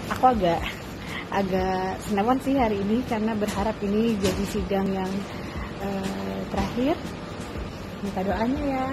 Aku agak senawan sih hari ini karena berharap ini jadi sidang yang terakhir. Minta doanya ya.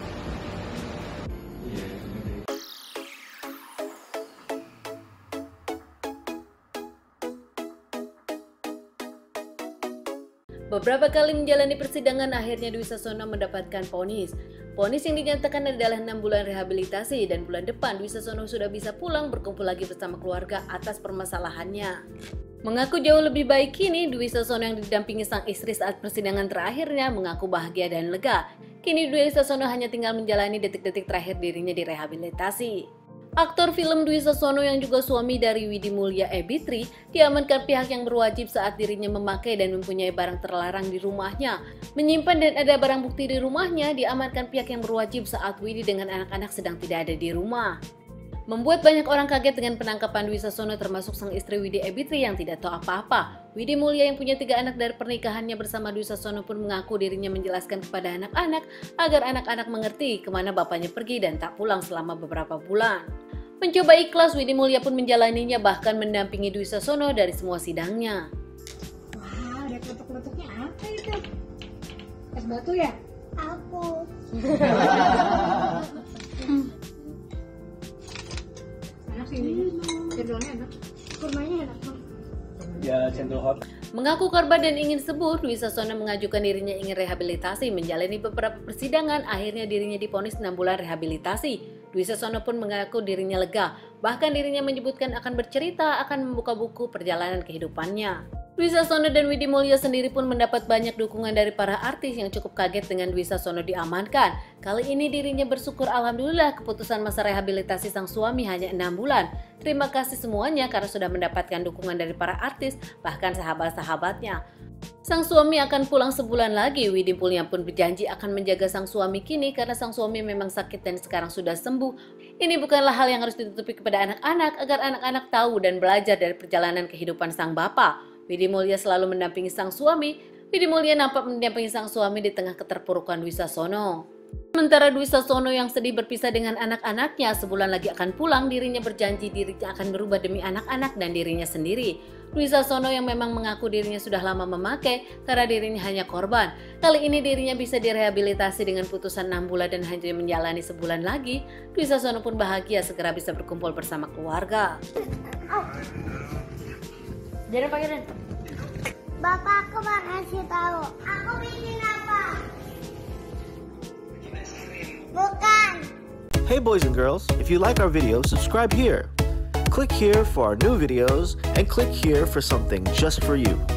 Beberapa kali menjalani persidangan, akhirnya Dwi Sasono mendapatkan vonis. Vonis yang dinyatakan adalah 6 bulan rehabilitasi dan bulan depan Dwi Sasono sudah bisa pulang berkumpul lagi bersama keluarga atas permasalahannya. Mengaku jauh lebih baik kini, Dwi Sasono yang didampingi sang istri saat persidangan terakhirnya mengaku bahagia dan lega. Kini Dwi Sasono hanya tinggal menjalani detik-detik terakhir dirinya direhabilitasi. Aktor film Dwi Sasono yang juga suami dari Widi Mulia Ebitri diamankan pihak yang berwajib saat dirinya memakai dan mempunyai barang terlarang di rumahnya. Menyimpan dan ada barang bukti di rumahnya diamankan pihak yang berwajib saat Widi dengan anak-anak sedang tidak ada di rumah. Membuat banyak orang kaget dengan penangkapan Dwi Sasono termasuk sang istri Widi Ebitri yang tidak tahu apa-apa. Widi Mulia yang punya 3 anak dari pernikahannya bersama Dwi Sasono pun mengaku dirinya menjelaskan kepada anak-anak agar anak-anak mengerti kemana bapaknya pergi dan tak pulang selama beberapa bulan. Mencoba ikhlas, Widi Mulia pun menjalaninya bahkan mendampingi Dwi Sasono dari semua sidangnya. Wah, ada kletuk-kletuknya apa itu? Es batu ya? Aku. Enak sih ini. Cendolnya enak. Kurmanya enak banget. Ya, cendol hot. Mengaku korban dan ingin sembuh, Dwi Sasono mengajukan dirinya ingin rehabilitasi. Menjalani beberapa persidangan, akhirnya dirinya divonis 6 bulan rehabilitasi. Dwi Sasono pun mengaku dirinya lega, bahkan dirinya menyebutkan akan bercerita akan membuka buku perjalanan kehidupannya. Dwi Sasono dan Widi Mulia sendiri pun mendapat banyak dukungan dari para artis yang cukup kaget dengan Dwi Sasono diamankan. Kali ini dirinya bersyukur alhamdulillah keputusan masa rehabilitasi sang suami hanya 6 bulan. Terima kasih semuanya karena sudah mendapatkan dukungan dari para artis, bahkan sahabat-sahabatnya. Sang suami akan pulang sebulan lagi. Widi Mulia pun berjanji akan menjaga sang suami kini karena sang suami memang sakit dan sekarang sudah sembuh. Ini bukanlah hal yang harus ditutupi kepada anak-anak agar anak-anak tahu dan belajar dari perjalanan kehidupan sang bapak. Widi Mulia selalu mendampingi sang suami. Widi Mulia nampak mendampingi sang suami di tengah keterpurukan Dwi Sasono. Sementara Dwi Sasono yang sedih berpisah dengan anak-anaknya, sebulan lagi akan pulang, dirinya berjanji dirinya akan berubah demi anak-anak dan dirinya sendiri. Dwi Sasono yang memang mengaku dirinya sudah lama memakai karena dirinya hanya korban. Kali ini dirinya bisa direhabilitasi dengan putusan 6 bulan dan hanya menjalani sebulan lagi. Dwi Sasono pun bahagia segera bisa berkumpul bersama keluarga. Jadi pakai Den. Bapak aku mau kasih tahu. Aku bikin apa? Bukan. Hey boys and girls, if you like our videos, subscribe here. Click here for our new videos and click here for something just for you.